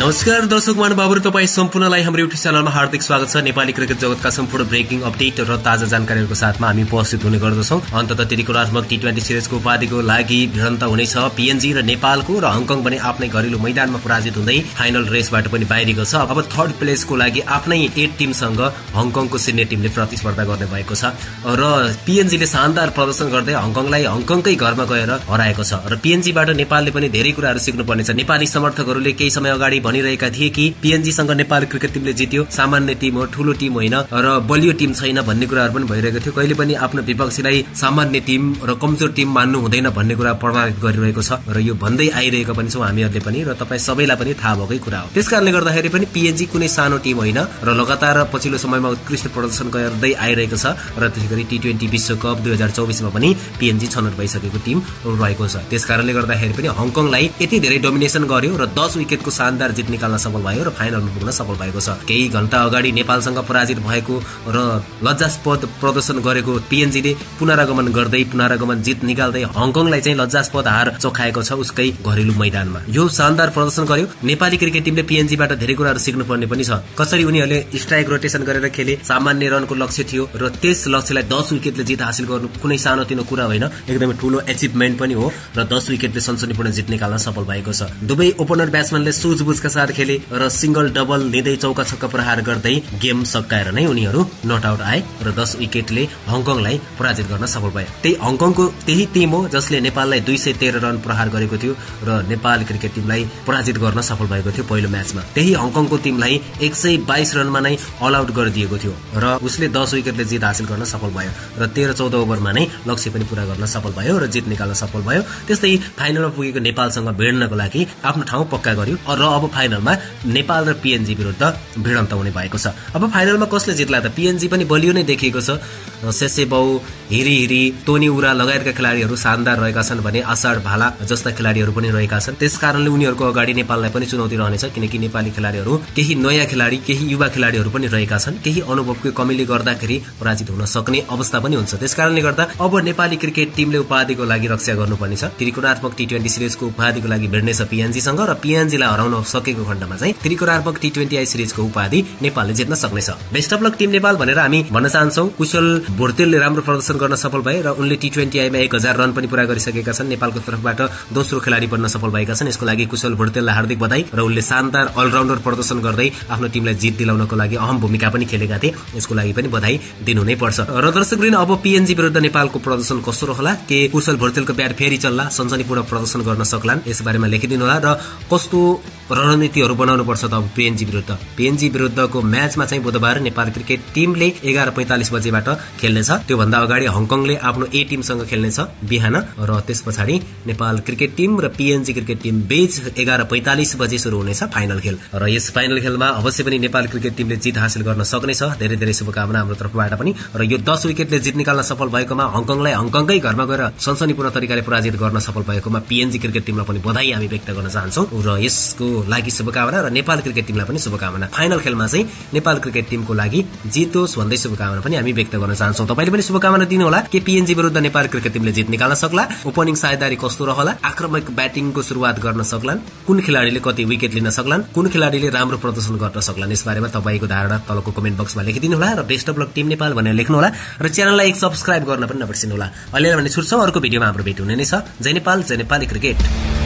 नमस्कार दर्शक महानुभावहरु, तपाई सम्पूर्णलाई हाम्रो युट्युब च्यानलमा हार्दिक स्वागत छ। नेपाली क्रिकेट जगतका सम्पूर्ण ब्रेकिङ अपडेट र ताजा जानकारीहरुको साथमा हामी उपस्थित हुने गर्दछौं। अन्ततः त्रिकोणात्मक टी20 सिरिजको उपाधिको लागि भिडन्त हुनेछ पीएनजी र नेपालको, र हङकङ पनि आफ्नै घरेलु मैदानमा पराजित हुँदै फाइनल रेसबाट पनि बाहिरिएको छ। अब थर्ड प्लेसको लागि आफ्नै 8 टिमसँग हङकङको सिनियर टिमले प्रतिस्पर्धा गर्ने भएको छ र पीएनजीले शानदार प्रदर्शन गर्दै हङकङलाई हङकङकै घरमा गएर हराएको छ र पीएनजीबाट नेपालले पनि धेरै कुराहरु सिक्नुपर्नेछ। नेपाली समर्थकहरूले केही समय अगाडि भनिरहेका थिए कि पीएनजी सँग नेपाली क्रिकेट टिमले जित्यो, सामान्य टिम हो, ठूलो टिम होइन र बलियो टिम छैन भन्ने कुराहरु पनि भइरहेको थियो। कहिले पनि आफ्नो विपक्षीलाई सामान्य टिम र कमजोर टिम मान्नु हुँदैन भन्ने कुरा प्रमाणित गरिरहेको छ र यो भन्दै आइरहेको पनि छौं हामीहरुले पनि, र तपाई सबैलाई पनि थाहा भएकै कुरा हो। त्यसकारणले गर्दाखेरि पनि पीएनजी कुनै सानो टिम होइन र लगातार पछिल्लो समयमा उत्कृष्ट प्रदर्शन गर्दै आइरहेको छ र त्यसैगरी टी20 विश्वकप 2024 मा पनि पीएनजी छनौट भइसकेको टिम रहेको छ। त्यसकारणले गर्दाखेरि पनि हङकङलाई यति धेरै डोमिनेसन गर्यो र 10 विकेटको शानदार जित निकाल्न सफल भयो र फाइनलमा पुग्न सफल भएको छ। केही घण्टा अगाडि नेपालसँग पराजित भएको र लज्जास्पद प्रदर्शन गरेको पीएनजीले पुनरागमन गर्दै पुनरागमन जित निकाल्दै हङकङलाई चाहिँ लज्जास्पद हार चखाएको छ उसकै घरेलु मैदानमा। यो शानदार प्रदर्शन गर्यो। नेपाली क्रिकेट टिमले पीएनजीबाट धेरै कुराहरु सिक्नु पर्ने पनि छ। कसरी उनीहरूले स्ट्राइक रोटेसन गरेर खेले, सामान्य रनको लक्ष्य थियो र त्यस लक्ष्यलाई 10 विकेटले जित हासिल गर्नु कुनै सानोतिनो कुरा होइन, एकदमै ठूलो अचिभमेन्ट पनि हो र 10 विकेटले सनसनीपूर्ण जित निकाल्न सफल भएको छ। दुवै ओपनर ब्याट्सम्यानले सुझबुझका साथ खेले र सिंगल डबल लिँदै चौका छक्का प्रहार गर्दै गेम सकाएर नै उनीहरू नट आउट आए र 10 विकेटले हङकङलाई पराजित गर्न सफल भए। त्यही हङकङको त्यही टिम हो जसले नेपाललाई 213 रन प्रहार गरेको थियो र नेपाल क्रिकेट टिमलाई पराजित गर्न सफल भएको थियो पहिलो म्याचमा। त्यही हङकङको टिमलाई 122 रनमा नै अल आउट गरिदिएको थियो र उसले 10 विकेटले जित हासिल गर्न सफल भयो र 13-14 ओभरमा नै लक्ष्य पनि पूरा गर्न सफल भयो र जित निकाल्न सफल भयो। त्यस्तै फाइनलमा पुगेको नेपालसँग भिड्नको लागि आफ्नो ठाउँ पक्का गर्यो र अब फाइनलमा नेपाल र पीएनजी विरुद्ध भिडन्त हुने भएको छ। अब फाइनलमा कसले जित्ला त? पीएनजी पनि बलियो नै देखिएको छ। सेसेबौ, हिरी, टोनी उरा लगायतका खेलाडीहरू शानदार रहेका छन् भने आषाढ भाला जस्ता खेलाडीहरू पनि रहेका छन्। त्यसकारणले उनीहरूको अगाडि नेपाललाई पनि चुनौती रहनेछ, किनकि नेपाली खेलाडीहरू केही नयाँ खेलाडी, केही युवा खेलाडीहरू पनि रहेका छन्। केही अनुभवको कमीले गर्दाखेरि पराजित हुन सक्ने अवस्था पनि हुन्छ। त्यसकारणले गर्दा अब नेपाली क्रिकेट टिमले उपाधिको लागि रक्षा गर्नुपर्नेछ। त्रिकोणात्मक टी20 सिरिजको उपाधिको लागि भिड्नेछ पीएनजीसँग र पीएनजीलाई हराउन सकेको खण्डमा चाहिँ त्रिकोणात्मक टी20 सिरिजको उपाधि नेपालले जित्न सक्नेछ। Best of luck team Nepal भनेर हामी भन्न चाहन्छौं। कुशल भुर्तेलले राम्रो प्रदर्शन गर्न सफल भए र उनले टी20 मा 1000 रन पनि पूरा गरिसकेका छन्। नेपालको तर्फबाट दोस्रो खेलाडी बन्न सफल भएका छन्। यसको लागि कुशल भुर्तेललाई हार्दिक बधाई र उनले शानदार अलराउन्डर प्रदर्शन गर्दै आफ्नो टिमलाई जित दिलाउनको लागि अहम भूमिका पनि खेलेका थिए। यसको लागि पनि बधाई दिनु नै पर्छ। र दर्शकवृन्द, अब पीएनजी विरुद्ध नेपालको प्रदर्शन कस्तो रहला, के कुशल भुर्तेलको ब्याट फेरि चल्ला, सनसनीपूर्ण प्रदर्शन गर्न सक्लान्, यस बारेमा लेखिदिनु होला र कस्तो रणनीतिहरू बनाउनु पर्छ त अब पीएनजी विरुद्धको म्याचमा चाहिँ बुधबार नेपाल क्रिकेट टिमले 11:45 बजेबाट खेल्नेछ। त्यो भन्दा अगाडि हङकङले आफ्नो ए टिमसँग खेल्नेछ बिहान, र त्यसपछि नेपाल क्रिकेट टिम र पीएनजी क्रिकेट टिम बीच 11:45 बजे सुरु हुनेछ फाइनल खेल। र यस फाइनल खेलमा अवश्य पनि नेपाल क्रिकेट टिमले जित हासिल गर्न सक्नेछ। धेरै धेरै शुभकामना हाम्रो तर्फबाट पनि। र यो 10 विकेटले जित निकाल्न सफल भएकोमा हङकङलाई हङकङकै घरमा गएर सनसनीपूर्ण तरिकाले पराजित गर्न सफल भएकोमा पीएनजी क्रिकेट टिमलाई पनि बधाई हामी व्यक्त गर्न चाहन्छौं र यसको लागि शुभकामना र नेपाल क्रिकेट टिमलाई पनि शुभकामना। फाइनल खेलमा चाहिँ नेपाल क्रिकेट टिमको लागि जितोस् भन्दै शुभकामना पनि हामी व्यक्त गर्न चाहन्छौं। तपाईले पनि शुभकामना दिनु होला के पीएनजी विरुद्ध नेपाल क्रिकेट टिमले जित निकाल्न सक्ला, ओपनिङ साझेदारी कस्तो रहला, आक्रमक ब्याटिङको सुरुवात गर्न सक्लान्, कुन खेलाडीले कति विकेट लिन सक्लान्, कुन खेलाडीले राम्रो प्रदर्शन गर्न सक्लान्, यस बारेमा तपाईको धारणा तलको कमेन्ट बक्समा लेखिदिनु होला र best of luck team Nepal भनेर लेख्नु होला र च्यानललाई एक सब्स्क्राइब गर्न पनि नबिर्सिनु होला। अहिले भने छुट्छौं, अर्को भिडियोमा हाम्रो भेट हुने नै छ। जय नेपाल, जय नेपाली क्रिकेट।